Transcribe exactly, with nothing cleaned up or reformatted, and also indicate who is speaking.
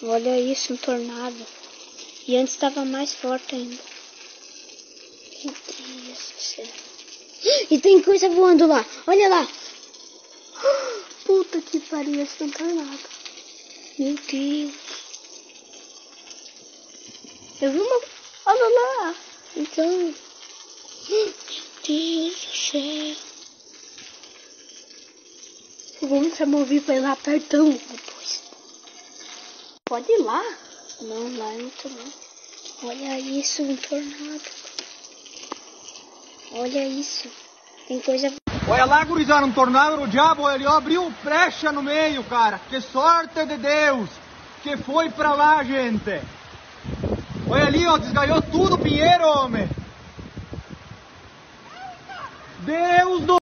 Speaker 1: Olha isso, um tornado. E antes estava mais forte ainda. Meu Deus do céu. E tem coisa voando lá. Olha lá. Puta que pariu, esse é um tornado. Meu Deus. Eu vi uma... Olha lá. Então... Meu Deus do céu. Vamos se mover pra ir lá pertão depois. Pode ir lá? Não, lá é muito não. Olha isso, um tornado. Olha isso. Tem coisa...
Speaker 2: Olha lá, gurizada, um tornado no diabo, ele abriu brecha no meio, cara. Que sorte de Deus que foi pra lá, gente. Olha ali, ó, desgalhou tudo o pinheiro, homem. Deus do...